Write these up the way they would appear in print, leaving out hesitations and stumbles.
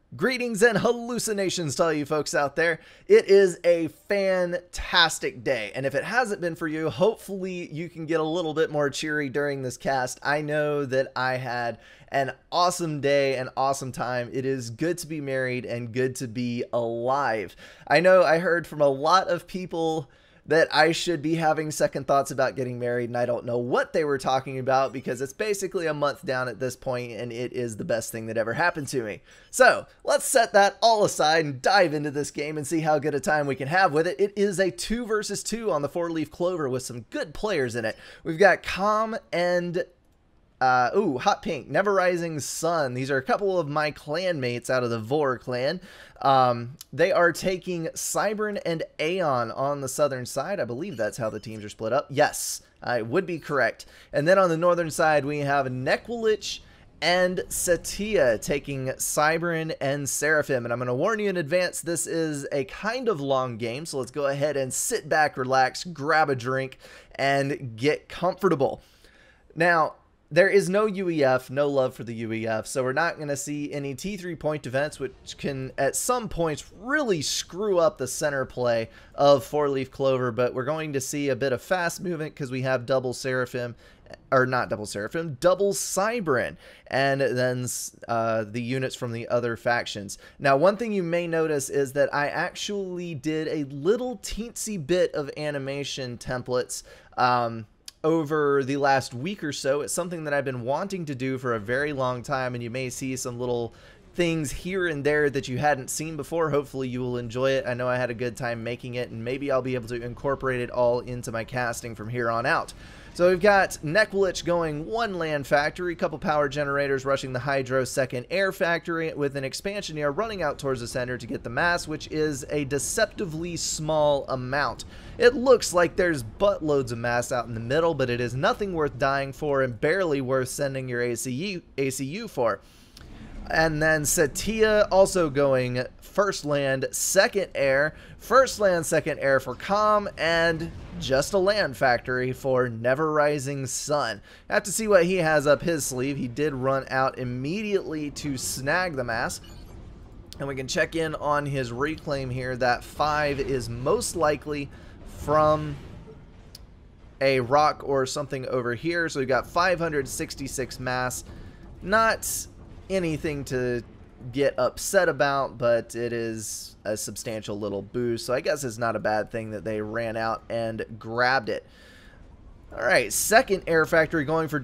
Greetings and hallucinations to all you folks out there. It is a fantastic day, and if it hasn't been for you, hopefully you can get a little bit more cheery during this cast. I know that I had an awesome day, an awesome time. It is good to be married and good to be alive. I know I heard from a lot of people that I should be having second thoughts about getting married, and I don't know what they were talking about because it's basically a month down at this point and it is the best thing that ever happened to me. So let's set that all aside and dive into this game and see how good a time we can have with it. It is a 2 versus 2 on the 4-leaf Clover with some good players in it. We've got Calm and Hot Pink, Never Rising Sun. These are a couple of my clanmates out of the Vor clan. They are taking Cybern and Aeon on the southern side. I believe that's how the teams are split up. Yes, I would be correct. And then on the northern side, we have Nekwalich and Satya taking Cybern and Seraphim. And I'm going to warn you in advance, this is a kind of long game. So let's go ahead and sit back, relax, grab a drink, and get comfortable. Now, there is no UEF, no love for the UEF, so we're not going to see any T3 point events, which can at some points really screw up the center play of 4-leaf Clover, but we're going to see a bit of fast movement because we have double Seraphim, or not double Seraphim, double Cybern, and then the units from the other factions. Now, one thing you may notice is that I actually did a little teensy bit of animation templates, over the last week or so. It's something that I've been wanting to do for a very long time, and you may see some little things here and there that you hadn't seen before. Hopefully you will enjoy it. I know I had a good time making it, and maybe I'll be able to incorporate it all into my casting from here on out. So we've got Nekwalich going one land factory, a couple power generators rushing the Hydro second air factory with an expansioneer running out towards the center to get the mass, which is a deceptively small amount. It looks like there's buttloads of mass out in the middle, but it is nothing worth dying for and barely worth sending your ACU for. And then Satya also going first land, second air, first land, second air for Calm, and just a land factory for Never Rising Sun. Have to see what he has up his sleeve. He did run out immediately to snag the mass. And we can check in on his reclaim here. That 5 is most likely from a rock or something over here. So we've got 566 mass. Not anything to get upset about, but it is a substantial little boost, so I guess it's not a bad thing that they ran out and grabbed it. Alright, second air factory going for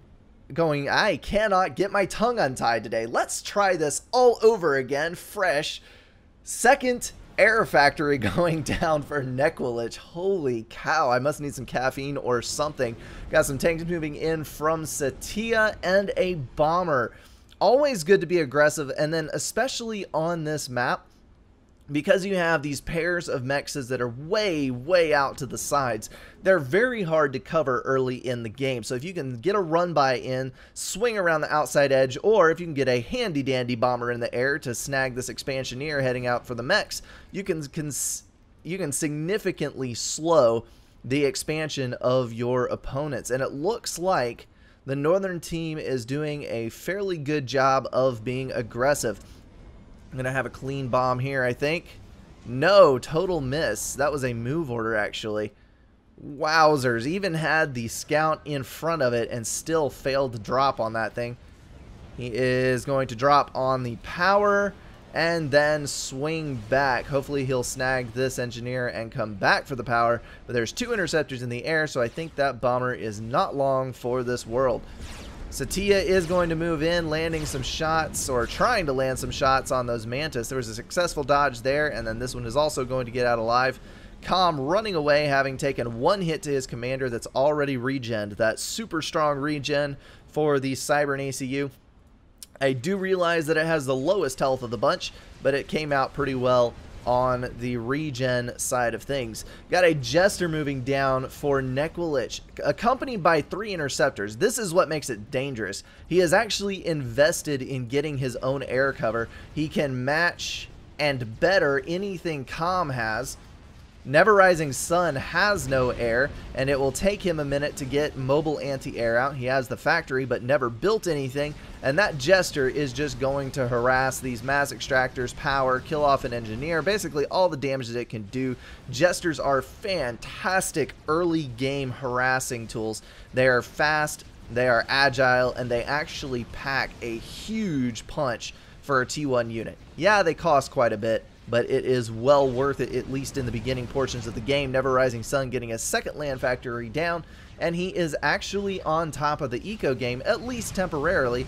I cannot get my tongue untied today. Let's try this all over again, fresh. Second air factory going down for Nekwalich. Holy cow, I must need some caffeine or something. Got some tanks moving in from Satya and a bomber. Always good to be aggressive, and then especially on this map, because you have these pairs of mexes that are way out to the sides, they're very hard to cover early in the game. So if you can get a run by in, swing around the outside edge, or if you can get a handy dandy bomber in the air to snag this expansioneer heading out for the mechs, you can significantly slow the expansion of your opponents. And it looks like the northern team is doing a fairly good job of being aggressive. I'm going to have a clean bomb here, I think. No, total miss. That was a move order, actually. Wowzers. Even had the scout in front of it and still failed to drop on that thing. He is going to drop on the power and then swing back. Hopefully he'll snag this engineer and come back for the power. But there's 2 interceptors in the air, so I think that bomber is not long for this world. Satya is going to move in, landing some shots, or trying to land some shots on those Mantis. There was a successful dodge there, and then this one is also going to get out alive. Calm running away, having taken 1 hit to his commander that's already regened. That super strong regen for the Cybern ACU. I do realize that it has the lowest health of the bunch, but it came out pretty well on the regen side of things. Got a Jester moving down for Nekwalich, accompanied by 3 interceptors. This is what makes it dangerous. He has actually invested in getting his own air cover. He can match and better anything Calm has. Never Rising Sun has no air, and it will take him a minute to get mobile anti-air out. He has the factory, but never built anything, and that Jester is just going to harass these mass extractors, power, kill off an engineer, basically all the damage that it can do. Jesters are fantastic early game harassing tools. They are fast, they are agile, and they actually pack a huge punch for a T1 unit. Yeah, they cost quite a bit, but it is well worth it, at least in the beginning portions of the game. Never Rising Sun getting a second land factory down, and he is actually on top of the eco game, at least temporarily,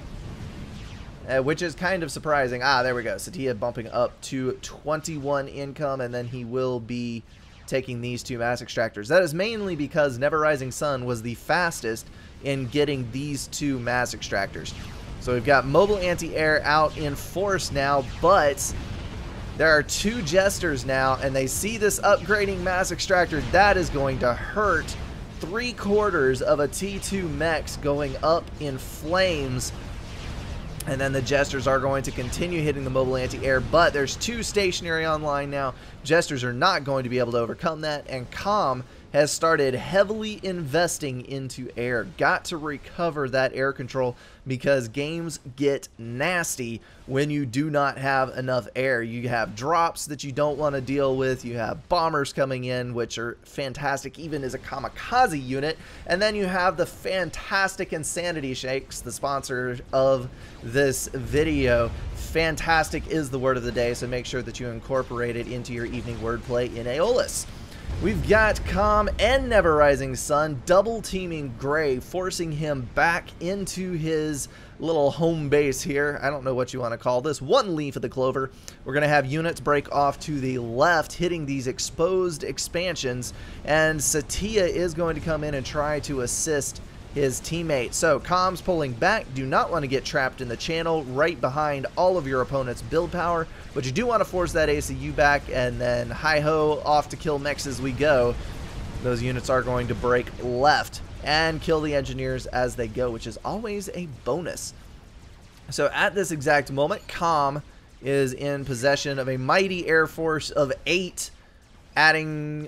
which is kind of surprising. Ah, there we go. Satya bumping up to 21 income, and then he will be taking these two mass extractors. That is mainly because Never Rising Sun was the fastest in getting these two mass extractors. So we've got mobile anti-air out in force now, but there are two Jesters now, and they see this upgrading mass extractor. That is going to hurt. 3/4 of a T2 mechs going up in flames. And then the Jesters are going to continue hitting the mobile anti-air, but there's two stationary online now. Jesters are not going to be able to overcome that, and Com has started heavily investing into air. Got to recover that air control because games get nasty when you do not have enough air. You have drops that you don't want to deal with. You have bombers coming in, which are fantastic even as a kamikaze unit. And then you have the fantastic Insanity Shakes, the sponsor of this video. Fantastic is the word of the day, so make sure that you incorporate it into your evening wordplay in Aeolus. We've got Com and Never Rising Sun double teaming Gray, forcing him back into his little home base here. I don't know what you want to call this. One leaf of the Clover. We're going to have units break off to the left, hitting these exposed expansions, and Satya is going to come in and try to assist his teammate. So Com's pulling back. Do not want to get trapped in the channel right behind all of your opponent's build power, but you do want to force that ACU back, and then hi-ho, off to kill mechs as we go. Those units are going to break left and kill the engineers as they go, which is always a bonus. So at this exact moment, Com is in possession of a mighty air force of 8, adding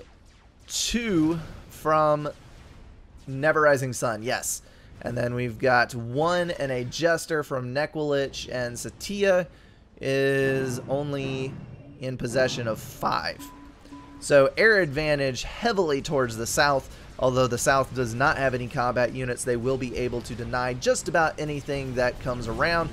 2 from Never Rising Sun, yes. And then we've got 1 and a Jester from Nekwalich, and Satya is only in possession of 5. So air advantage heavily towards the south. Although the south does not have any combat units, they will be able to deny just about anything that comes around.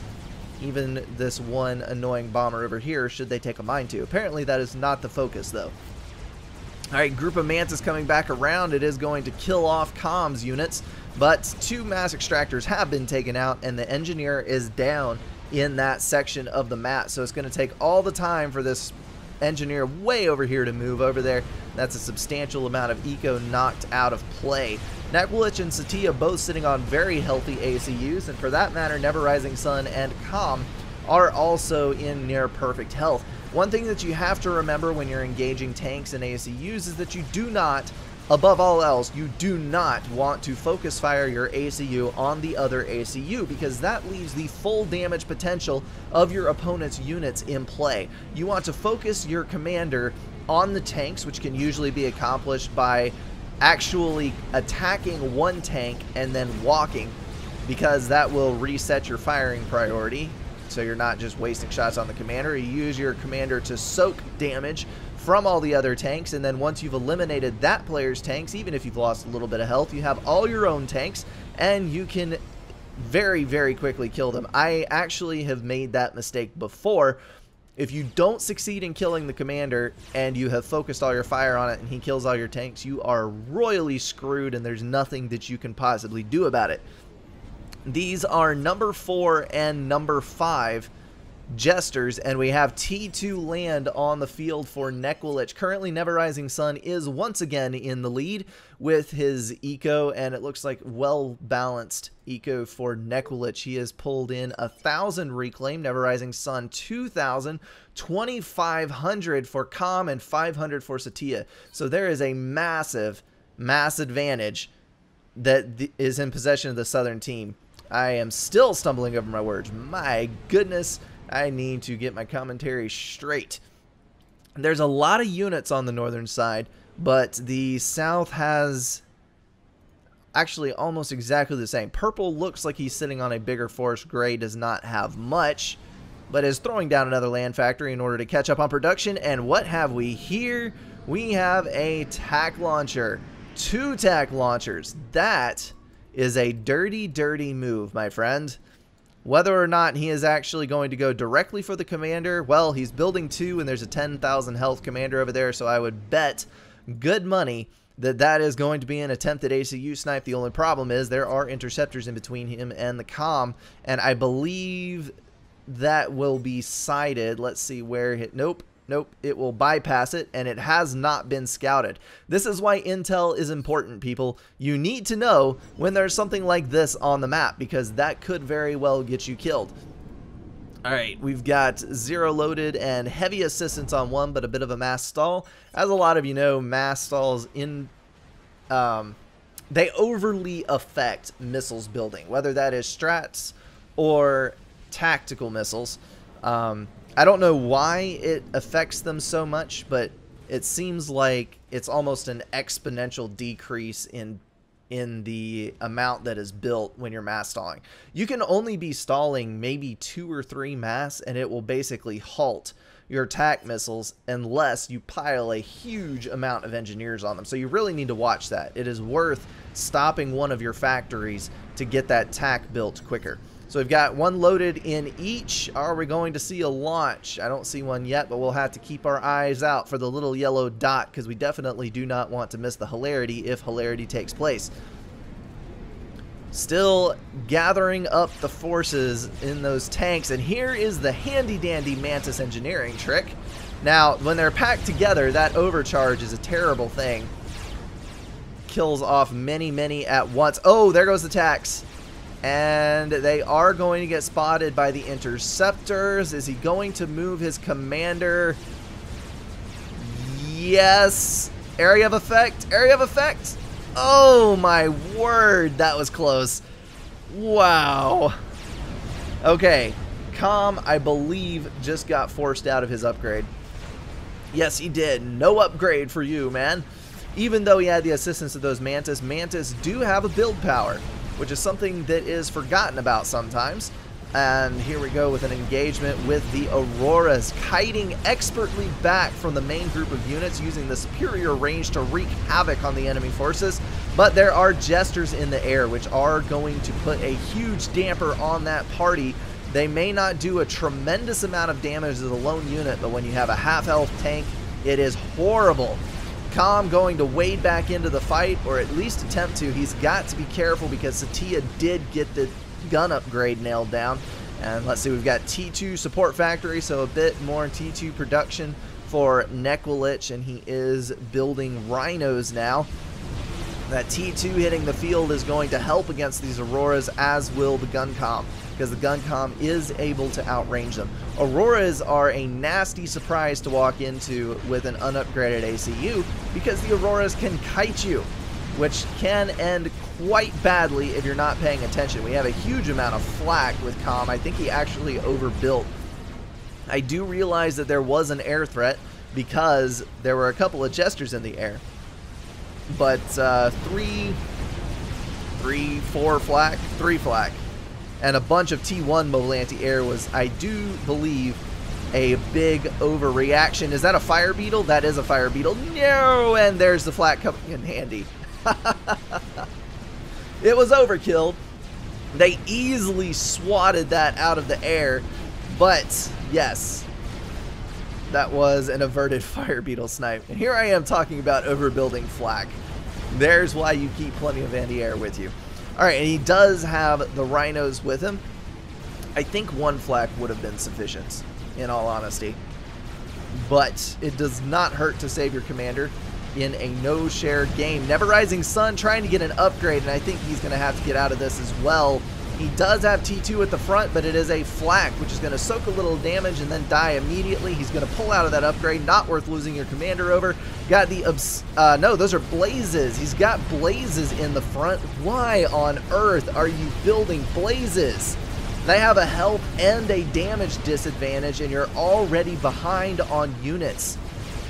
Even this one annoying bomber over here, should they take a mind to. Apparently that is not the focus, though. Alright, group of Mantis coming back around. It is going to kill off Com's units, but 2 mass extractors have been taken out, and the engineer is down in that section of the map. So it's going to take all the time for this engineer way over here to move over there. That's a substantial amount of eco knocked out of play. Nekwalich and Satya both sitting on very healthy ACUs, and for that matter, Never Rising Sun and Com are also in near perfect health. One thing that you have to remember when you're engaging tanks and ACUs is that you do not, above all else, you do not want to focus fire your ACU on the other ACU, because that leaves the full damage potential of your opponent's units in play. You want to focus your commander on the tanks, which can usually be accomplished by actually attacking one tank and then walking, because that will reset your firing priority. So you're not just wasting shots on the commander. You use your commander to soak damage from all the other tanks, and then once you've eliminated that player's tanks, even if you've lost a little bit of health, you have all your own tanks, and you can very, very quickly kill them. I actually have made that mistake before. If you don't succeed in killing the commander and you have focused all your fire on it and he kills all your tanks, you are royally screwed, and there's nothing that you can possibly do about it. These are number 4 and number 5 Jesters, and we have T2 land on the field for Nekwalich. Currently, Never Rising Sun is once again in the lead with his eco, and it looks like well-balanced eco for Nekwalich. He has pulled in 1,000 reclaim, Never Rising Sun 2,000, 2,500 for Com, and 500 for Satya. So there is a massive, mass advantage that is in possession of the Southern team. I am still stumbling over my words. My goodness, I need to get my commentary straight. There's a lot of units on the northern side, but the south has actually almost exactly the same. Purple looks like he's sitting on a bigger force. Gray does not have much, but is throwing down another land factory in order to catch up on production. And what have we here? We have a tack launcher. 2 tack launchers. That is a dirty, dirty move, my friend. Whether or not he is actually going to go directly for the commander, well, he's building 2 and there's a 10,000 health commander over there, so I would bet good money that that is going to be an attempted ACU snipe. The only problem is there are interceptors in between him and the comm, and I believe that will be sighted. Let's see where it... Nope. Nope, it will bypass it, and it has not been scouted. This is why intel is important, people. You need to know when there's something like this on the map, because that could very well get you killed. Alright, we've got 0 loaded and heavy assistance on 1, but a bit of a mass stall. As a lot of you know, mass stalls they overly affect missiles building, whether that is strats or tactical missiles. I don't know why it affects them so much, but it seems like it's almost an exponential decrease in the amount that is built when you're mass stalling. You can only be stalling maybe 2 or 3 mass, and it will basically halt your attack missiles unless you pile a huge amount of engineers on them. So you really need to watch that. It is worth stopping one of your factories to get that tack built quicker. So we've got 1 loaded in each. Are we going to see a launch? I don't see one yet, but we'll have to keep our eyes out for the little yellow dot, because we definitely do not want to miss the hilarity if hilarity takes place. Still gathering up the forces in those tanks, and here is the handy dandy Mantis engineering trick. Now, when they're packed together, that overcharge is a terrible thing. Kills off many, many at once. Oh, there goes the tanks. And they are going to get spotted by the interceptors. Is he going to move his commander? Yes. Area of effect. Area of effect. Oh my word. That was close. Wow. Okay. Comm, I believe, just got forced out of his upgrade. Yes, he did. No upgrade for you, man. Even though he had the assistance of those Mantis, Mantis do have a build power, which is something that is forgotten about sometimes. And here we go with an engagement with the Auroras, kiting expertly back from the main group of units, using the superior range to wreak havoc on the enemy forces. But there are jesters in the air, which are going to put a huge damper on that party. They may not do a tremendous amount of damage as a lone unit, but when you have a half-health tank, it is horrible. Comm going to wade back into the fight, or at least attempt to. He's got to be careful because Satya did get the gun upgrade nailed down. And let's see, we've got T2 support factory, so a bit more T2 production for Nekwalich, and he is building rhinos now. That T2 hitting the field is going to help against these Auroras, as will the gun comm, because the gun comm is able to outrange them. Auroras are a nasty surprise to walk into with an unupgraded ACU, because the Auroras can kite you, which can end quite badly if you're not paying attention. We have a huge amount of flak with comm. I think he actually overbuilt. I do realize that there was an air threat because there were a couple of jesters in the air. But 3 flak, and a bunch of T1 mobile anti-air was, I do believe, a big overreaction. Is that a fire beetle? That is a fire beetle. No, and there's the flak coming in handy. It was overkill. They easily swatted that out of the air, but yes, that was an averted fire beetle snipe. And here I am talking about overbuilding flak. There's why you keep plenty of anti-air with you. Alright, and he does have the rhinos with him. I think 1 flak would have been sufficient, in all honesty. But it does not hurt to save your commander in a no-share game. Never Rising Sun trying to get an upgrade, and I think he's going to have to get out of this as well. He does have T2 at the front, but it is a flak, which is going to soak a little damage and then die immediately. He's going to pull out of that upgrade. Not worth losing your commander over. Got the... no, those are blazes. He's got blazes in the front. Why on earth are you building blazes? They have a health and a damage disadvantage, and you're already behind on units.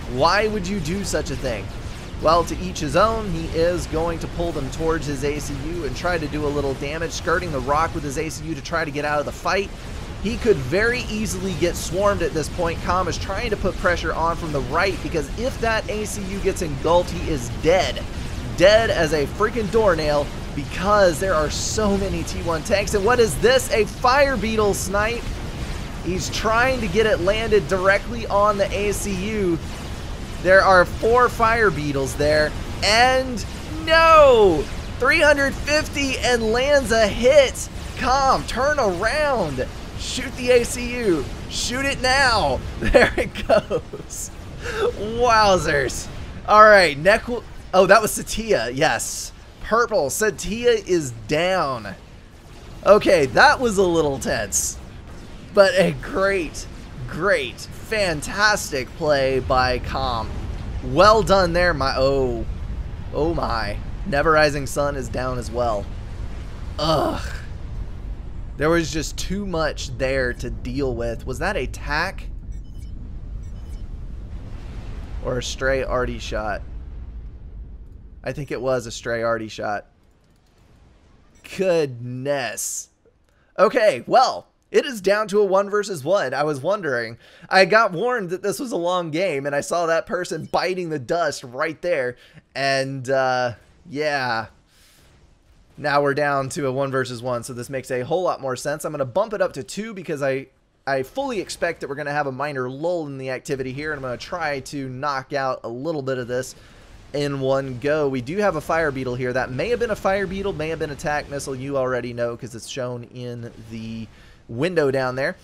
Why would you do such a thing? Well, to each his own. He is going to pull them towards his ACU and try to do a little damage, skirting the rock with his ACU to try to get out of the fight. He could very easily get swarmed at this point. Com is trying to put pressure on from the right, because if that ACU gets engulfed, he is dead. Dead as a freaking doornail, because there are so many T1 tanks. And what is this? A Fire Beetle snipe. He's trying to get it landed directly on the ACU. There are 4 Fire Beetles there, and no! 350 and lands a hit. Com, turn around. Shoot the ACU. Shoot it now. There it goes. Wowzers. All right, oh, that was Satya. Yes. Purple. Satya is down. Okay, that was a little tense, but a great, fantastic play by Com. Well done there, oh my. Never Rising Sun is down as well. Ugh. There was just too much there to deal with. Was that a tack? Or a stray arty shot? I think it was a stray arty shot. Goodness. Okay, well, it is down to a 1 versus 1. I was wondering. I got warned that this was a long game, and I saw that person biting the dust right there. And, yeah. Now we're down to a 1 versus 1, so this makes a whole lot more sense. I'm going to bump it up to 2 because I fully expect that we're going to have a minor lull in the activity here, and I'm going to try to knock out a little bit of this in one go. We do have a Fire Beetle here. That may have been a Fire Beetle, may have been a attack missile. You already know because it's shown in the window down there.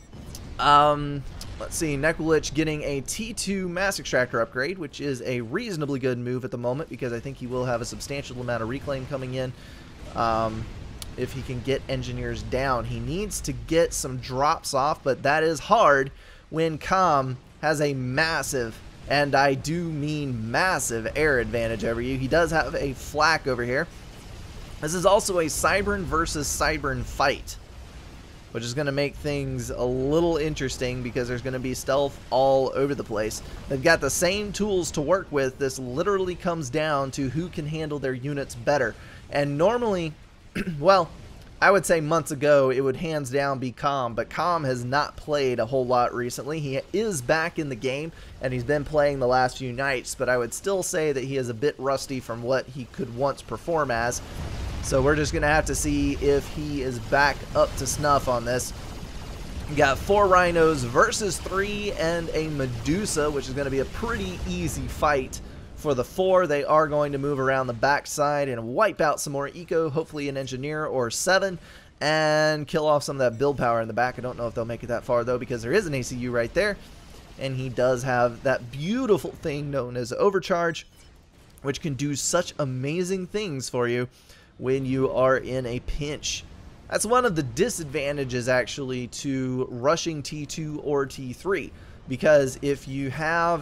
Let's see, Nekulich getting a T2 Mass Extractor upgrade, which is a reasonably good move at the moment because I think he will have a substantial amount of reclaim coming in. If he can get engineers down, he needs to get some drops off, but that is hard when Com has a massive, and I do mean massive, air advantage over you. He does have a flak over here. This is also a Cybern versus Cybern fight, which is going to make things a little interesting because there's going to be stealth all over the place. They've got the same tools to work with. This literally comes down to who can handle their units better. And normally, well, I would say months ago it would hands down be Com, but Com has not played a whole lot recently. He is back in the game, and he's been playing the last few nights, but I would still say that he is a bit rusty from what he could once perform as. So we're just going to have to see if he is back up to snuff on this. We got 4 Rhinos versus 3 and a Medusa, which is going to be a pretty easy fight for the 4. They are going to move around the backside and wipe out some more eco, hopefully an engineer or 7, and kill off some of that build power in the back. I don't know if they'll make it that far, though, because there is an ACU right there, and he does have that beautiful thing known as Overcharge, which can do such amazing things for you when you are in a pinch. That's one of the disadvantages, actually, to rushing T2 or T3, because if you have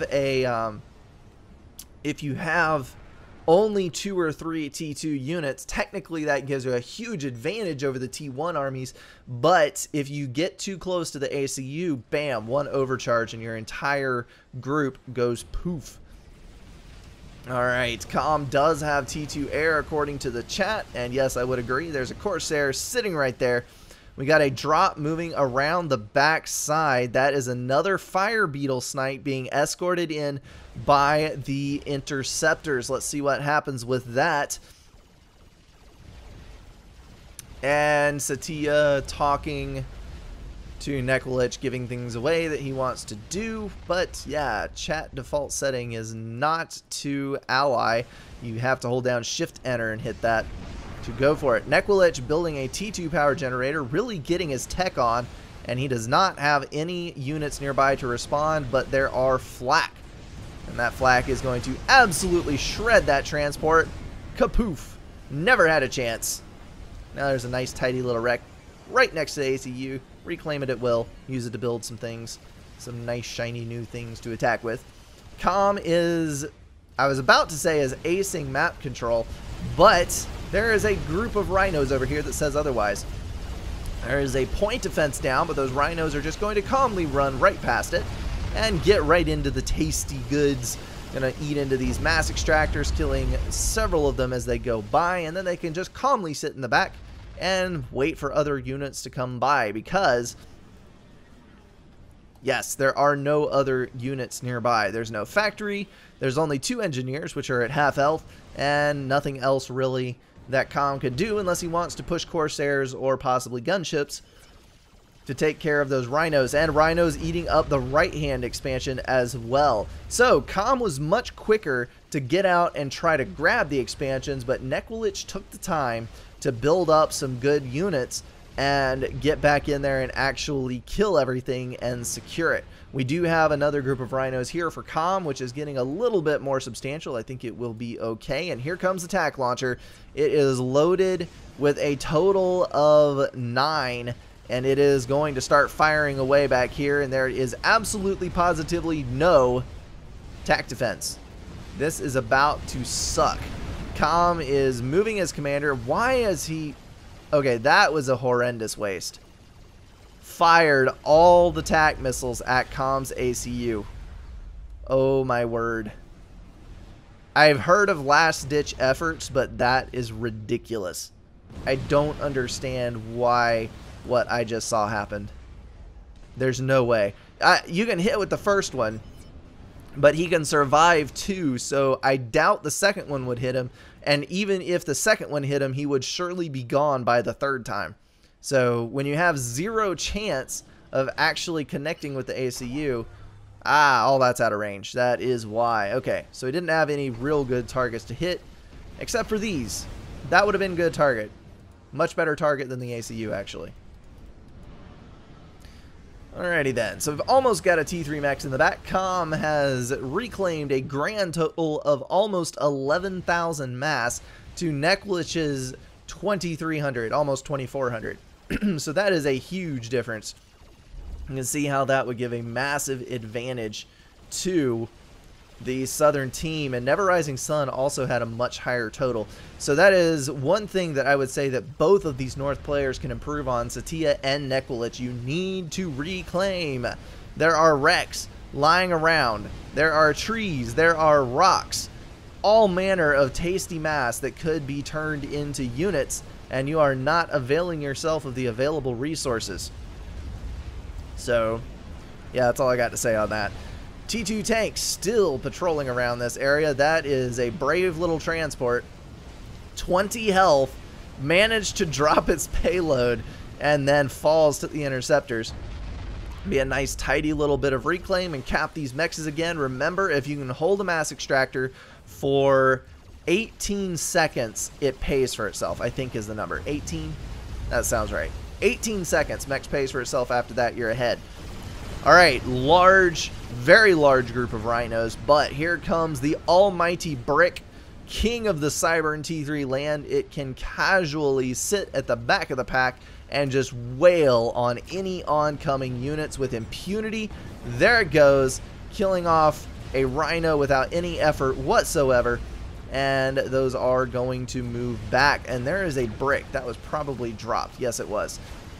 only 2 or 3 T2 units, technically that gives you a huge advantage over the T1 armies, but if you get too close to the ACU, bam, 1 overcharge and your entire group goes poof. Alright, Com does have T2 air according to the chat, and yes, I would agree. There's a Corsair sitting right there. We got a drop moving around the back side. That is another Fire Beetle snipe being escorted in by the interceptors. Let's see what happens with that. And Satya talking to Nekulich, giving things away that he wants to do. But yeah, chat default setting is not to ally. You have to hold down Shift Enter and hit that to go for it. Nekulich building a T2 power generator, really getting his tech on, and he does not have any units nearby to respond, but there are flak. And that flak is going to absolutely shred that transport. Kapoof. Never had a chance. Now there's a nice tidy little wreck right next to the ACU. Reclaim it at will. Use it to build some things. Some nice shiny new things to attack with. Com is, I was about to say, is acing map control, but there is a group of Rhinos over here that says otherwise. There is a point defense down, but those Rhinos are just going to calmly run right past it. and get right into the tasty goods. Gonna eat into these mass extractors, killing several of them as they go by, and then they can just calmly sit in the back and wait for other units to come by, because yes, there are no other units nearby. There's no factory, there's only 2 engineers, which are at half health, and nothing else really that Com could do unless he wants to push Corsairs or possibly gunships to take care of those rhinos, and rhinos eating up the right-hand expansion as well. So Com was much quicker to get out and try to grab the expansions, but Nekwalich took the time to build up some good units and get back in there and actually kill everything and secure it. We do have another group of rhinos here for Com, which is getting a little bit more substantial. I think it will be okay. And here comes the attack launcher. It is loaded with a total of 9, and it is going to start firing away back here, and there is absolutely positively no attack defense. This is about to suck. Com is moving his commander. Why is he... Okay, that was a horrendous waste. Fired all the attack missiles at Com's ACU. Oh my word. I've heard of last-ditch efforts, but that is ridiculous. I don't understand why what I just saw happened. There's no way. You can hit with the first one, but he can survive 2, so I doubt the second one would hit him. And even if the second one hit him, he would surely be gone by the 3rd time. So when you have 0 chance of actually connecting with the ACU, all that's out of range. That is why. Okay, so he didn't have any real good targets to hit, except for these. That would have been a good target. Much better target than the ACU, actually. Alrighty then, so we've almost got a T3 max in the back. Com has reclaimed a grand total of almost 11,000 mass to Nekwalich's 2,300, almost 2,400. So that is a huge difference. You can see how that would give a massive advantage to the Southern team, and Never Rising Sun also had a much higher total. So that is one thing that I would say that both of these North players can improve on, Satya and Nekwalich. You need to reclaim. There are wrecks lying around. There are trees. There are rocks. All manner of tasty mass that could be turned into units, and you are not availing yourself of the available resources. So, yeah, that's all I got to say on that. T2 tanks still patrolling around this area. That is a brave little transport. 20 health, managed to drop its payload, and then falls to the interceptors. Be a nice tidy little bit of reclaim and cap these mexes again. Remember, if you can hold a mass extractor for 18 seconds, it pays for itself, I think is the number. 18? That sounds right. 18 seconds, mex pays for itself. After that, you're ahead. Alright, large, very large group of rhinos, but here comes the almighty Brick, king of the Cybern T3 land. It can casually sit at the back of the pack and just wail on any oncoming units with impunity. There it goes, killing off a rhino without any effort whatsoever, and those are going to move back. And there is a Brick that was probably dropped. Yes, it was.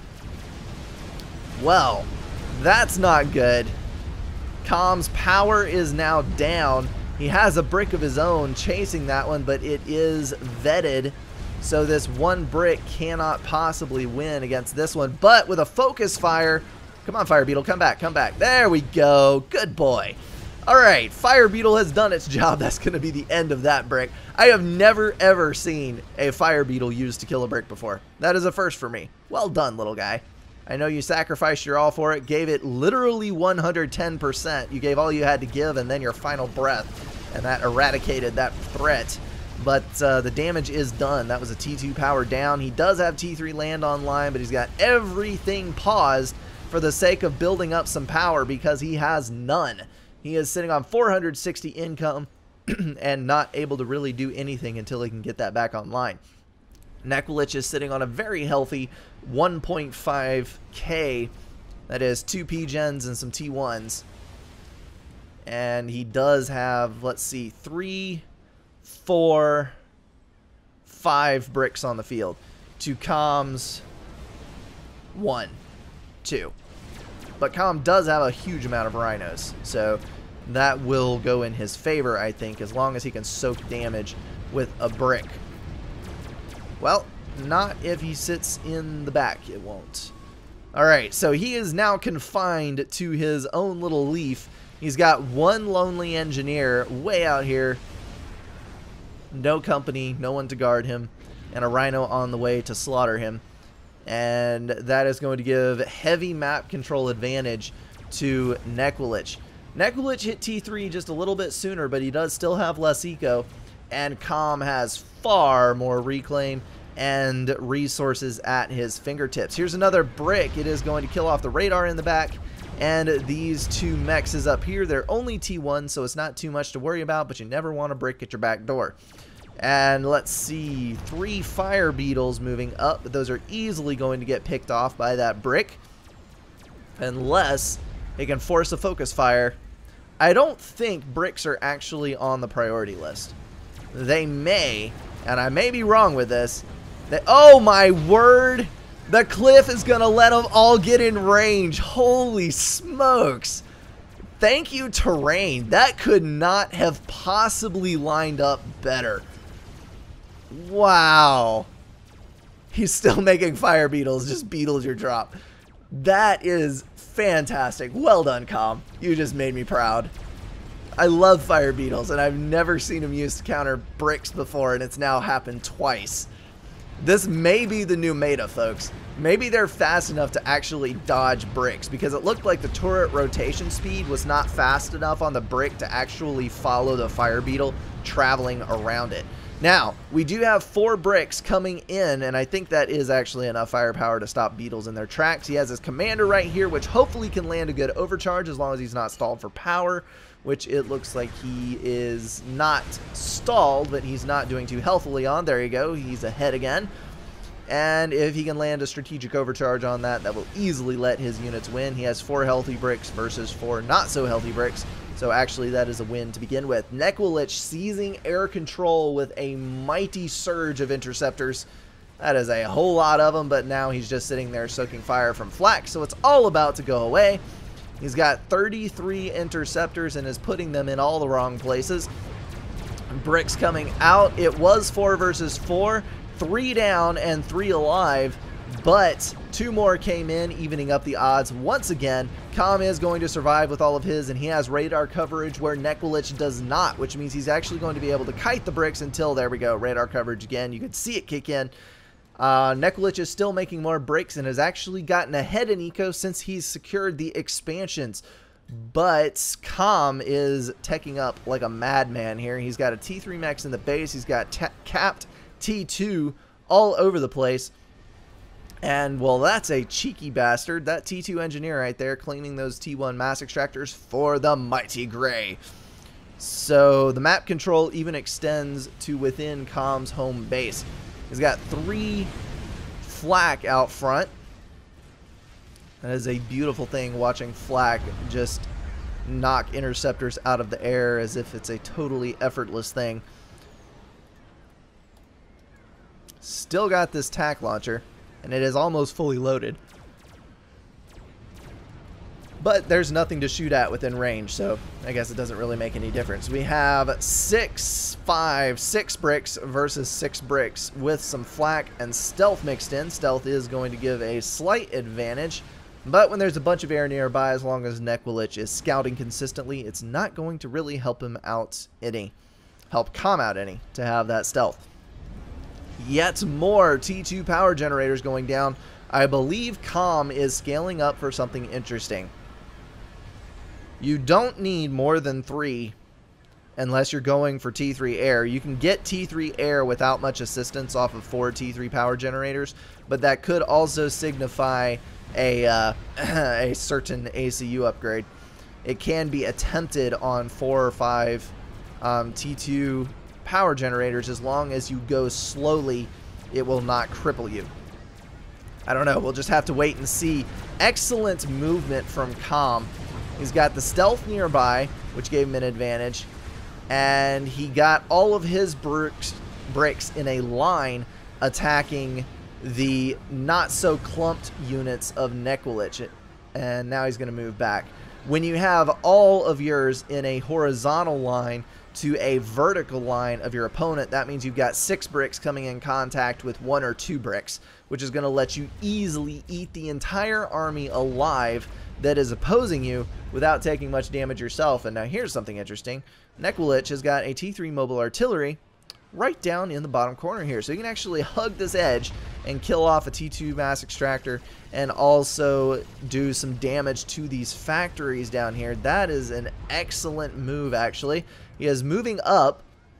Well, that's not good. Com's power is now down. He has a Brick of his own chasing that one, but it is vetted. So this one Brick cannot possibly win against this one. But with a focus fire, come on, Fire Beetle, come back, come back. There we go. Good boy. All right, Fire Beetle has done its job. That's going to be the end of that Brick. I have never, ever seen a Fire Beetle used to kill a Brick before. That is a first for me. Well done, little guy. I know you sacrificed your all for it, gave it literally 110%. You gave all you had to give and then your final breath, and that eradicated that threat. But the damage is done. That was a T2 power down. He does have T3 land online, but he's got everything paused for the sake of building up some power because he has none. He is sitting on 460 income and not able to really do anything until he can get that back online. Nekwalich is sitting on a very healthy 1.5k. That is 2 P-gens and some T1s. And he does have, let's see, 3, 4, 5 bricks on the field. To Com's 1, 2. But Com does have a huge amount of rhinos, so that will go in his favor, I think, as long as he can soak damage with a brick. Well, not if he sits in the back, it won't. Alright, so he is now confined to his own little leaf. He's got one lonely engineer way out here. No company, no one to guard him, and a rhino on the way to slaughter him. And that is going to give heavy map control advantage to Nekwalich. Nekwalich hit T3 just a little bit sooner, but he does still have less eco, and Com has far more reclaim and resources at his fingertips. Here's another brick. It is going to kill off the radar in the back, and these two mechs is up here. They're only T1, so it's not too much to worry about, but you never want a brick at your back door. And let's see, 3 fire beetles moving up, but those are easily going to get picked off by that brick unless it can force a focus fire. I don't think bricks are actually on the priority list. They may, and I may be wrong with this. Oh my word! The cliff is gonna let them all get in range. Holy smokes! Thank you, terrain. That could not have possibly lined up better. Wow. He's still making fire beetles. Just beetles your drop. That is fantastic. Well done, Com. You just made me proud. I love fire beetles, and I've never seen them used to counter bricks before, and it's now happened twice. This may be the new meta, folks. Maybe they're fast enough to actually dodge bricks, because it looked like the turret rotation speed was not fast enough on the brick to actually follow the fire beetle traveling around it. Now, we do have 4 bricks coming in, and I think that is actually enough firepower to stop beetles in their tracks. He has his commander right here, which hopefully can land a good overcharge as long as he's not stalled for power, which it looks like he is not stalled, but he's not doing too healthily on. There you go. He's ahead again. And if he can land a strategic overcharge on that, that will easily let his units win. He has 4 healthy bricks versus 4 not so healthy bricks. So actually that is a win to begin with. Nekwalich seizing air control with a mighty surge of interceptors. That is a whole lot of them, but now he's just sitting there soaking fire from flak, so it's all about to go away. He's got 33 interceptors and is putting them in all the wrong places. Bricks coming out. It was 4 versus 4. 3 down and 3 alive, but 2 more came in, evening up the odds once again. Com is going to survive with all of his, and he has radar coverage where Nekwalich does not, which means he's actually going to be able to kite the bricks until, there we go, radar coverage again. You can see it kick in. Nekwalich is still making more bricks and has actually gotten ahead in eco since he's secured the expansions. But Com is teching up like a madman here. He's got a T3 max in the base. He's got capped T2 all over the place. And, well, that's a cheeky bastard. That T2 engineer right there claiming those T1 mass extractors for the mighty gray. So the map control even extends to within Com's home base. He's got 3 flak out front. That is a beautiful thing, watching flak just knock interceptors out of the air as if it's a totally effortless thing. Still got this tack launcher, and it is almost fully loaded. But there's nothing to shoot at within range, so I guess it doesn't really make any difference. We have 6 bricks versus 6 bricks with some flak and stealth mixed in. Stealth is going to give a slight advantage, but when there's a bunch of air nearby, as long as Nekwalich is scouting consistently, it's not going to really help him out any. Help Com out any to have that stealth. Yet more T2 power generators going down. I believe Com is scaling up for something interesting. You don't need more than 3 unless you're going for T3 air. You can get T3 air without much assistance off of 4 T3 power generators, but that could also signify a certain ACU upgrade. It can be attempted on 4 or 5 T2 power generators. As long as you go slowly, it will not cripple you. I don't know. We'll just have to wait and see. Excellent movement from Com. He's got the stealth nearby, which gave him an advantage, and he got all of his bricks in a line attacking the not so clumped units of Nekwalich. and now he's going to move back. When you have all of yours in a horizontal line to a vertical line of your opponent, that means you've got 6 bricks coming in contact with 1 or 2 bricks, which is going to let you easily eat the entire army alive that is opposing you without taking much damage yourself. And now here's something interesting. Nekwalich has got a T3 mobile artillery right down in the bottom corner here. So you can actually hug this edge and kill off a T2 mass extractor and also do some damage to these factories down here. That is an excellent move, actually. He is moving up,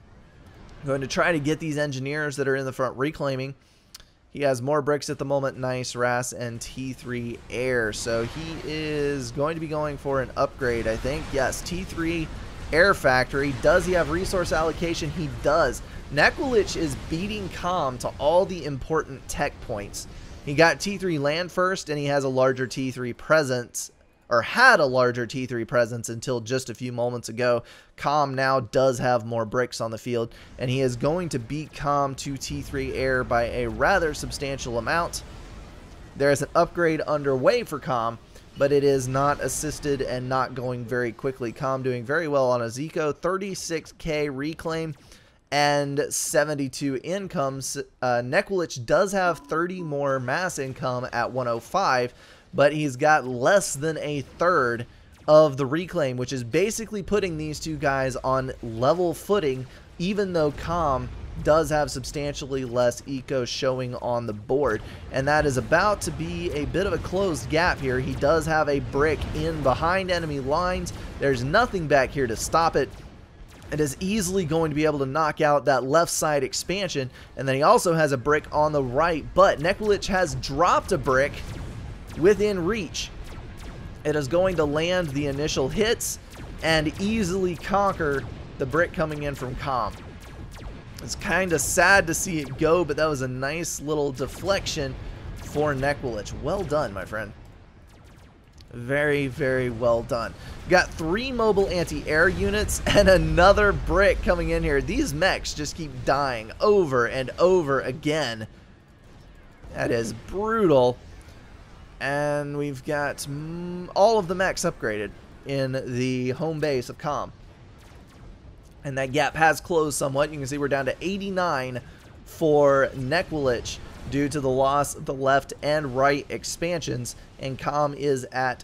going to try to get these engineers that are in the front reclaiming. He has more bricks at the moment. Nice, RAS and T3 air. So he is going to be going for an upgrade, I think. Yes, T3 air factory. Does he have resource allocation? He does. Nekwalich is beating Com to all the important tech points. He got T3 land first, and he has a larger T3 presence, or had a larger T3 presence until just a few moments ago. Com now does have more bricks on the field, and he is going to beat Com to T3 air by a rather substantial amount. There is an upgrade underway for Com, but it is not assisted and not going very quickly. Com doing very well on a Zico, 36k reclaim and 72 incomes. Nekwalich does have 30 more mass income at 105, but he's got less than a third of the reclaim, which is basically putting these two guys on level footing, even though Com does have substantially less eco showing on the board. And that is about to be a bit of a closed gap here. He does have a brick in behind enemy lines. There's nothing back here to stop it. It is easily going to be able to knock out that left side expansion. And then he also has a brick on the right, but Nekwalich has dropped a brick within reach. It is going to land the initial hits and easily conquer the brick coming in from Com. It's kind of sad to see it go, but that was a nice little deflection for Nekwalich. Well done, my friend. Very, very well done. Got 3 mobile anti-air units and another brick coming in here. These mechs just keep dying over and over again. That is brutal. And we've got all of the mechs upgraded in the home base of Com. And that gap has closed somewhat. You can see we're down to 89 for Nekwalich due to the loss of the left and right expansions, and Com is at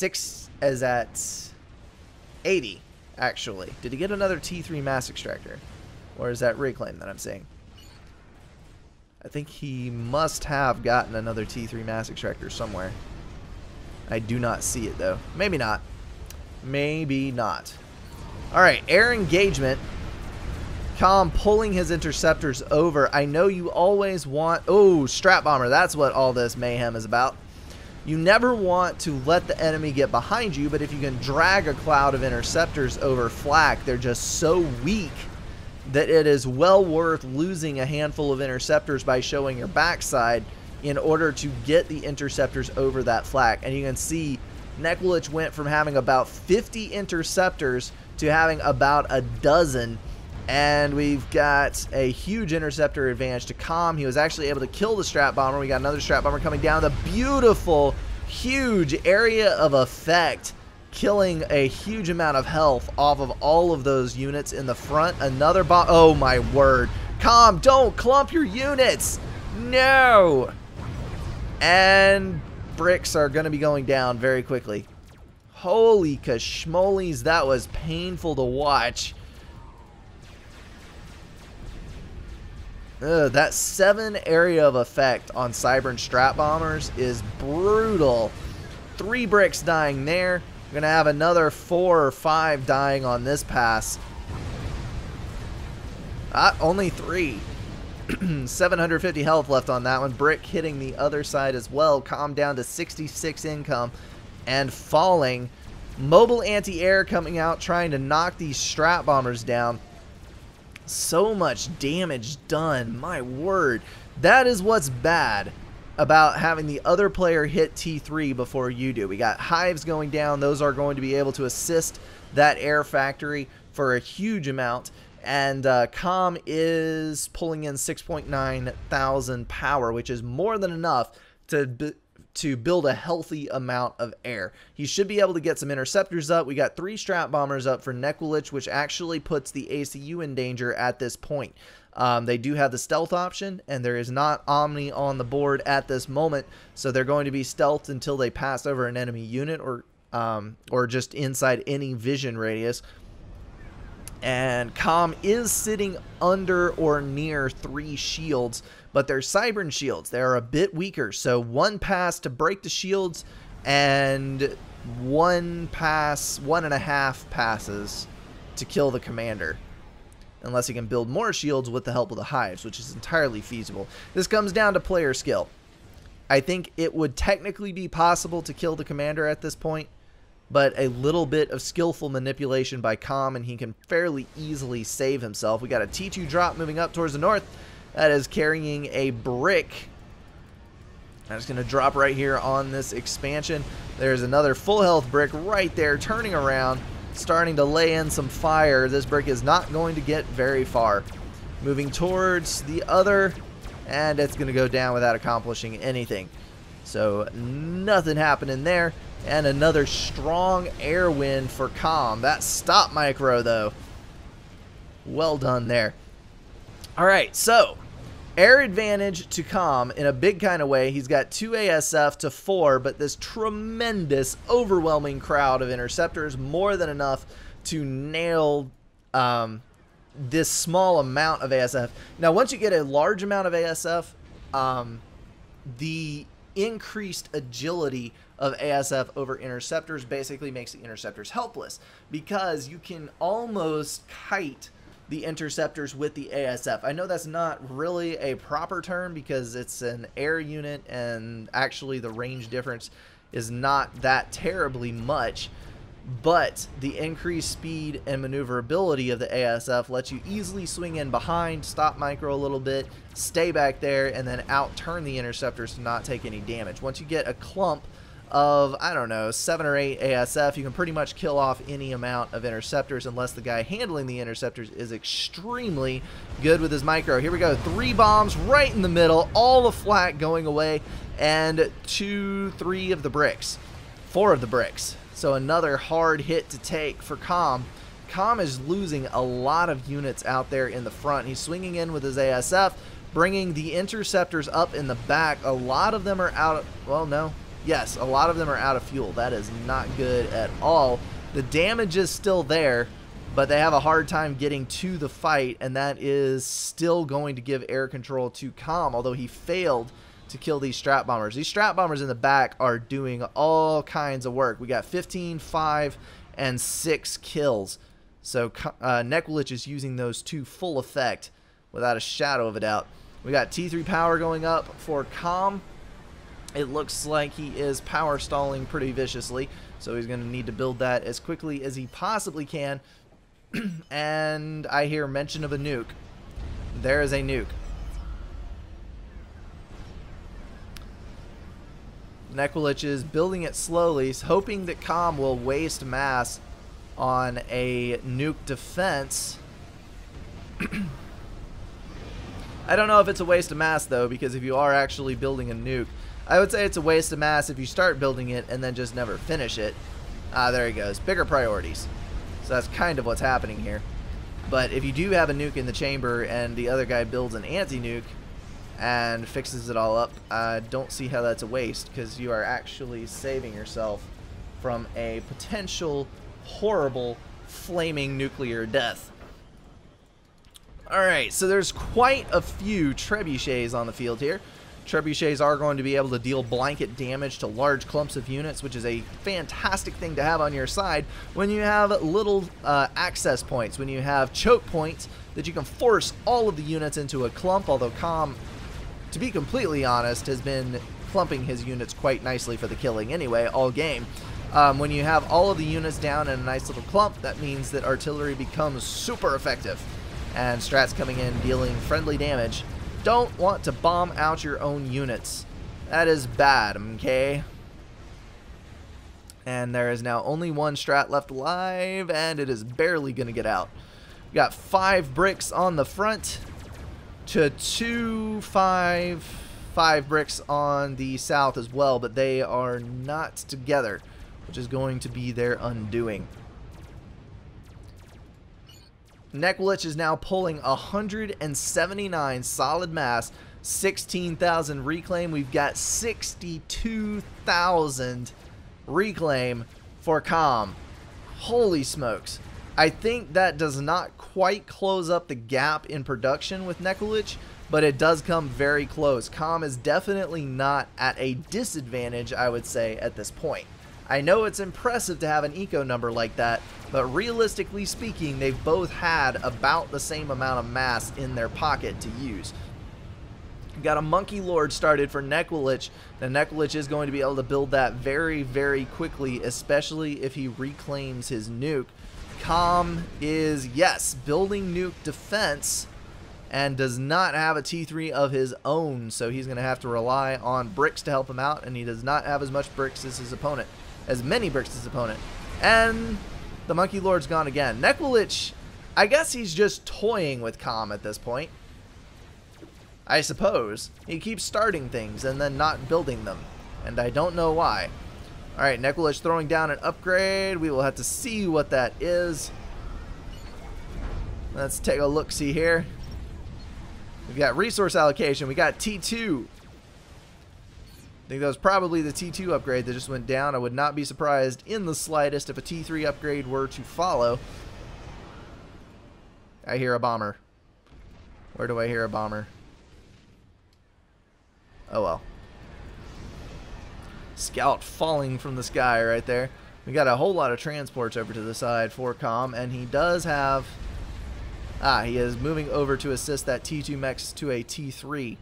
80 actually. Did he get another T3 mass extractor, or is that reclaim that I'm seeing? I think he must have gotten another T3 mass extractor somewhere. I do not see it though. Maybe not. Maybe not. Alright, air engagement. Com pulling his interceptors over. I know you always want... Oh, strap bomber. That's what all this mayhem is about. You never want to let the enemy get behind you, but if you can drag a cloud of interceptors over flak, they're just so weak that it is well worth losing a handful of interceptors by showing your backside in order to get the interceptors over that flak. And you can see Nekwalich went from having about 50 interceptors to having about a dozen. And we've got a huge interceptor advantage to Com. He was actually able to kill the strap bomber. We got another strap bomber coming down. The beautiful, huge area of effect, killing a huge amount of health off of all of those units in the front. Another bomb. Oh my word. Com, don't clump your units. No. And bricks are going to be going down very quickly. Holy kashmolies, that was painful to watch. That 7 area of effect on Cybern strap bombers is brutal. 3 bricks dying there. We're gonna have another 4 or 5 dying on this pass. Only 3. 750 health left on that one. Brick hitting the other side as well. Com down to 66 income and falling. Mobile anti-air coming out, trying to knock these strap bombers down. So much damage done, my word. That is what's bad about having the other player hit T3 before you do. We got hives going down. Those are going to be able to assist that air factory for a huge amount. And Com is pulling in 6.9 thousand power, which is more than enough to to build a healthy amount of air. He should be able to get some interceptors up. We got 3 strat bombers up for Nekulich, which actually puts the ACU in danger at this point. They do have the stealth option, and there is not Omni on the board at this moment, so they're going to be stealthed until they pass over an enemy unit or just inside any vision radius. And Com is sitting under or near 3 shields, but they're Cybern shields. They're a bit weaker, so 1 pass to break the shields and 1.5 passes to kill the commander. Unless he can build more shields with the help of the hives, which is entirely feasible. This comes down to player skill. I think it would technically be possible to kill the commander at this point, but a little bit of skillful manipulation by Com, and he can fairly easily save himself. We got a T2 drop moving up towards the north. That is carrying a brick. That's going to drop right here on this expansion. There's another full health brick right there, turning around, starting to lay in some fire. This brick is not going to get very far. Moving towards the other, and it's going to go down without accomplishing anything. So nothing happening there. And another strong air wind for Com. That stopped micro, though. Well done there. All right, so air advantage to Com in a big kind of way. He's got 2 ASF to 4, but this tremendous, overwhelming crowd of interceptors, more than enough to nail this small amount of ASF. Now, once you get a large amount of ASF, the increased agility of ASF over interceptors basically makes the interceptors helpless, because you can almost kite the interceptors with the ASF. I know that's not really a proper term because it's an air unit and actually the range difference is not that terribly much, but the increased speed and maneuverability of the ASF lets you easily swing in behind, stop micro a little bit, stay back there, and then out-turn the interceptors to not take any damage. Once you get a clump of, I don't know, 7 or 8 ASF, you can pretty much kill off any amount of interceptors unless the guy handling the interceptors is extremely good with his micro. Here we go, 3 bombs right in the middle, all the flak going away, and 3 of the bricks. 4 of the bricks. So another hard hit to take for Com. Com is losing a lot of units out there in the front. He's swinging in with his ASF, bringing the interceptors up in the back. A lot of them are out of, well, no. Yes, a lot of them are out of fuel. That is not good at all. The damage is still there, but they have a hard time getting to the fight, and that is still going to give air control to Com, although he failed to kill these strat bombers. These strat bombers in the back are doing all kinds of work. We got 15, 5, and 6 kills. So Nekulich is using those to full effect without a shadow of a doubt. We got T3 power going up for Com. It looks like he is power stalling pretty viciously, so he's going to need to build that as quickly as he possibly can. And I hear mention of a nuke. There is a nuke. Nekulich is building it slowly, hoping that Com will waste mass on a nuke defense. I don't know if it's a waste of mass, though, because if you are actually building a nuke, I would say it's a waste of mass if you start building it and then just never finish it. There he goes. Bigger priorities. So that's kind of what's happening here. But if you do have a nuke in the chamber and the other guy builds an anti-nuke and fixes it all up, I don't see how that's a waste, because you are actually saving yourself from a potential horrible flaming nuclear death. Alright, so there's quite a few trebuchets on the field here. Trebuchets are going to be able to deal blanket damage to large clumps of units, which is a fantastic thing to have on your side when you have little access points, when you have choke points that you can force all of the units into a clump, although Com, to be completely honest, has been clumping his units quite nicely for the killing anyway, all game. When you have all of the units down in a nice little clump, that means that artillery becomes super effective. And strats coming in dealing friendly damage. Don't want to bomb out your own units. That is bad, okay? And there is now only 1 strat left alive, and it is barely going to get out. We got 5 bricks on the front to 2, 5, 5 bricks on the south as well, but they are not together, which is going to be their undoing. Nekwalich is now pulling 179 solid mass, 16,000 reclaim. We've got 62,000 reclaim for Com. Holy smokes. I think that does not quite close up the gap in production with Nekwalich, but it does come very close. Com is definitely not at a disadvantage, I would say, at this point. I know it's impressive to have an eco number like that, but realistically speaking, they've both had about the same amount of mass in their pocket to use. We've got a Monkey Lord started for Nekwalich. Now Nekwalich is going to be able to build that very, very quickly, especially if he reclaims his nuke. Com is, yes, building nuke defense and does not have a T3 of his own, so he's going to have to rely on bricks to help him out, and he does not have as much bricks as his opponent. As many bricks as his opponent. And the Monkey Lord's gone again. Nekwalich, I guess he's just toying with Com at this point. I suppose. He keeps starting things and then not building them. And I don't know why. Alright, Nekwalich throwing down an upgrade. We will have to see what that is. Let's take a look-see here. We've got resource allocation. We got T2. I think that was probably the T2 upgrade that just went down. I would not be surprised in the slightest if a T3 upgrade were to follow. I hear a bomber. Where do I hear a bomber? Oh well. Scout falling from the sky right there. We got a whole lot of transports over to the side for Com, and he does have... he is moving over to assist that T2 mechs to a T3.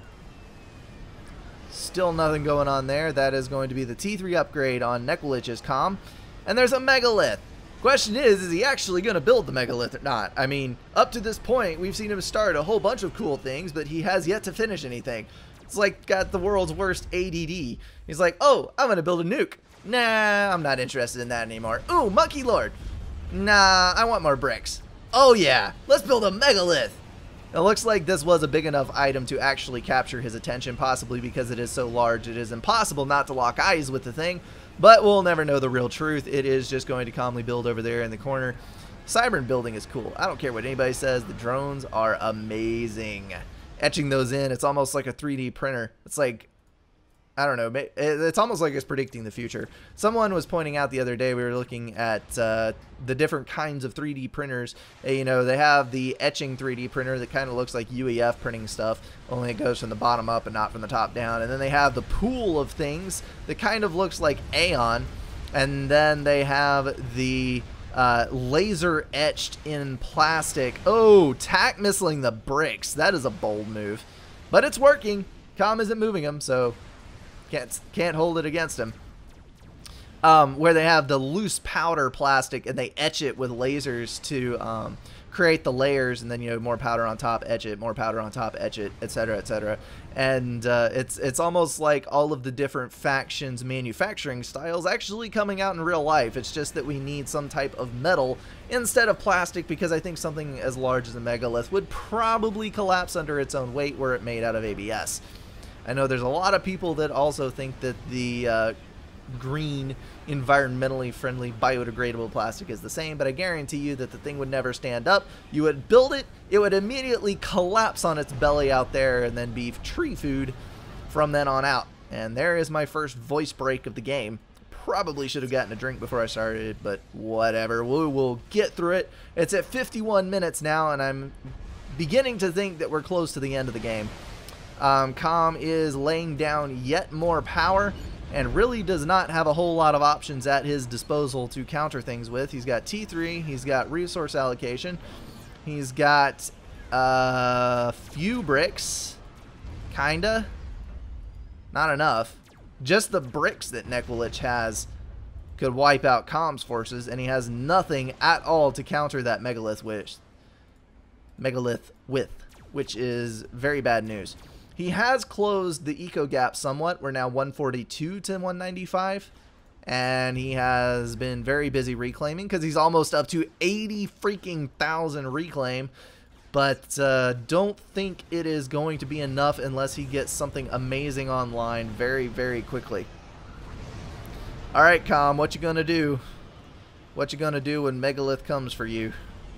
Still nothing going on there. That is going to be the T3 upgrade on Nekwalich's Com. And there's a Megalith. Question is he actually going to build the Megalith or not? I mean, up to this point, we've seen him start a whole bunch of cool things, but he has yet to finish anything. It's like got the world's worst ADD. He's like, oh, I'm going to build a nuke. Nah, I'm not interested in that anymore. Ooh, Monkey Lord. Nah, I want more bricks. Oh yeah, let's build a Megalith. It looks like this was a big enough item to actually capture his attention, possibly because it is so large it is impossible not to lock eyes with the thing, but we'll never know the real truth. It is just going to calmly build over there in the corner. Cybern building is cool. I don't care what anybody says. The drones are amazing. Etching those in, it's almost like a 3D printer. It's like, I don't know, it's almost like it's predicting the future. Someone was pointing out the other day, we were looking at the different kinds of 3D printers. You know, they have the etching 3D printer that kind of looks like UEF printing stuff, only it goes from the bottom up and not from the top down. And then they have the pool of things that kind of looks like Aeon. And then they have the laser etched in plastic. Oh, tac missiling the bricks. That is a bold move. But it's working. Com isn't moving them, so... Can't hold it against him. Where they have the loose powder plastic and they etch it with lasers to create the layers, and then, you know, more powder on top, etch it, more powder on top, etch it, etc., etc. And it's almost like all of the different factions manufacturing styles actually coming out in real life. It's just that we need some type of metal instead of plastic, because I think something as large as a Megalith would probably collapse under its own weight were it made out of ABS. I know there's a lot of people that also think that the green, environmentally friendly, biodegradable plastic is the same, but I guarantee you that the thing would never stand up. You would build it, it would immediately collapse on its belly out there and then be tree food from then on out. And there is my first voice break of the game. Probably should have gotten a drink before I started, but whatever. We will get through it. It's at 51 minutes now, and I'm beginning to think that we're close to the end of the game. Com is laying down yet more power and really does not have a whole lot of options at his disposal to counter things with. He's got T3, he's got resource allocation, he's got a few bricks, kinda, not enough. Just the bricks that Nekwalich has could wipe out Com's forces, and he has nothing at all to counter that Megalith with, which is very bad news. He has closed the eco gap somewhat. We're now 142 to 195. And he has been very busy reclaiming because he's almost up to 80 freaking thousand reclaim. but don't think it is going to be enough unless he gets something amazing online very, very quickly. Alright, Com, what you gonna do? What you gonna do when Megalith comes for you?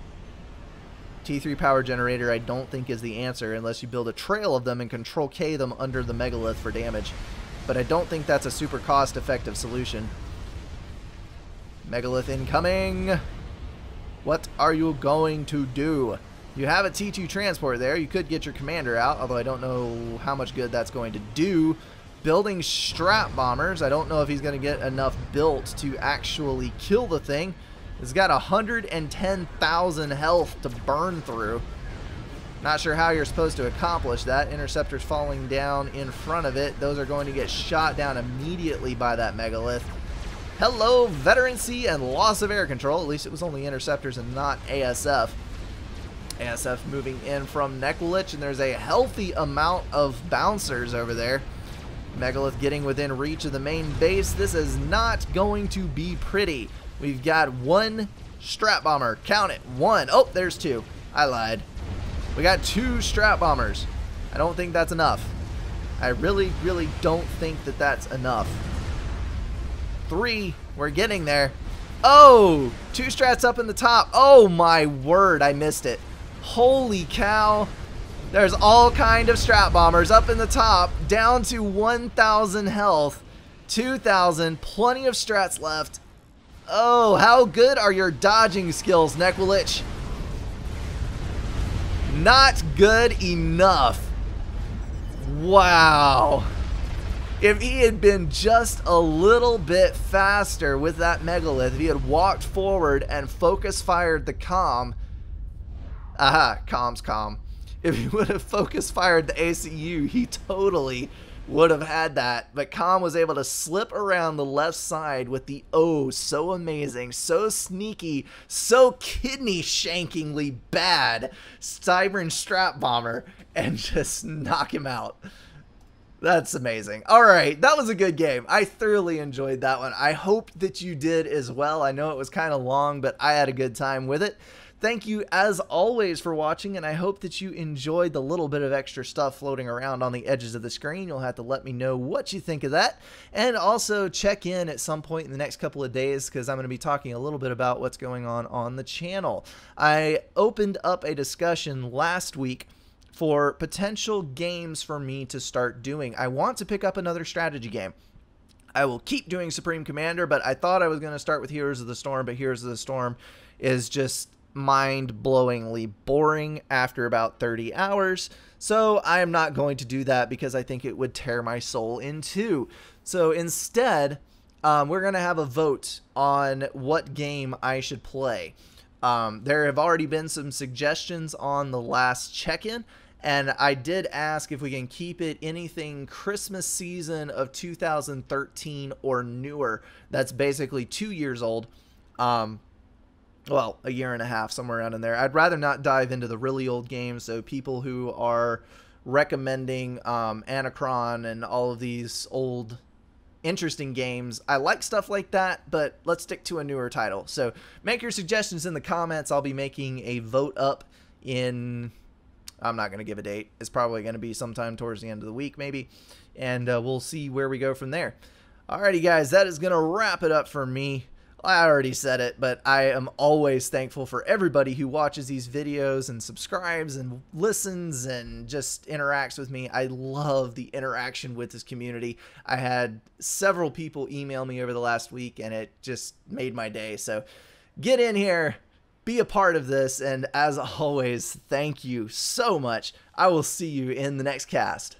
T3 power generator I don't think is the answer unless you build a trail of them and control K them under the Megalith for damage. But I don't think that's a super cost-effective solution. Megalith incoming! What are you going to do? You have a T2 transport there. You could get your commander out, although I don't know how much good that's going to do. Building strap bombers. I don't know if he's going to get enough built to actually kill the thing. It's got 110,000 health to burn through. Not sure how you're supposed to accomplish that. Interceptors falling down in front of it. Those are going to get shot down immediately by that Megalith. Hello, veterancy and loss of air control. At least it was only interceptors and not ASF. ASF moving in from Neklich, and there's a healthy amount of bouncers over there. Megalith getting within reach of the main base. This is not going to be pretty. We've got one strap bomber. Count it. One. Oh, there's two. I lied. We got two strap bombers. I don't think that's enough. I really, really don't think that that's enough. Three. We're getting there. Oh, two strats up in the top. Oh my word, I missed it. Holy cow. There's all kind of strap bombers up in the top, down to 1,000 health, 2,000, plenty of strats left. Oh, how good are your dodging skills, Neklich? Not good enough. Wow. If he had been just a little bit faster with that Megalith, if he had walked forward and focus fired the comm. Aha, comm's comm. If he would have focus fired the ACU, he totally would have had that. But Com was able to slip around the left side with the so amazing, so sneaky, so kidney shankingly bad Cybern Strap Bomber and just knock him out. That's amazing. All right, that was a good game. I thoroughly enjoyed that one. I hope that you did as well. I know it was kind of long, but I had a good time with it. Thank you, as always, for watching, and I hope that you enjoyed the little bit of extra stuff floating around on the edges of the screen. You'll have to let me know what you think of that, and also check in at some point in the next couple of days, because I'm going to be talking a little bit about what's going on the channel. I opened up a discussion last week for potential games for me to start doing. I want to pick up another strategy game. I will keep doing Supreme Commander, but I thought I was going to start with Heroes of the Storm, but Heroes of the Storm is just mind-blowingly boring after about 30 hours, so I am not going to do that because I think it would tear my soul in two. So instead, we're going to have a vote on what game I should play. There have already been some suggestions on the last check-in, and I did ask if we can keep it anything Christmas season of 2013 or newer. That's basically 2 years old. Well, a year and a half, somewhere around in there. I'd rather not dive into the really old games, so people who are recommending Anachron and all of these old interesting games, I like stuff like that, but let's stick to a newer title. So make your suggestions in the comments. I'll be making a vote up in, I'm not going to give a date. It's probably going to be sometime towards the end of the week maybe, and we'll see where we go from there. Alrighty guys, that is going to wrap it up for me. I already said it, but I am always thankful for everybody who watches these videos and subscribes and listens and just interacts with me. I love the interaction with this community. I had several people email me over the last week, and it just made my day. So get in here, be a part of this, and as always, thank you so much. I will see you in the next cast.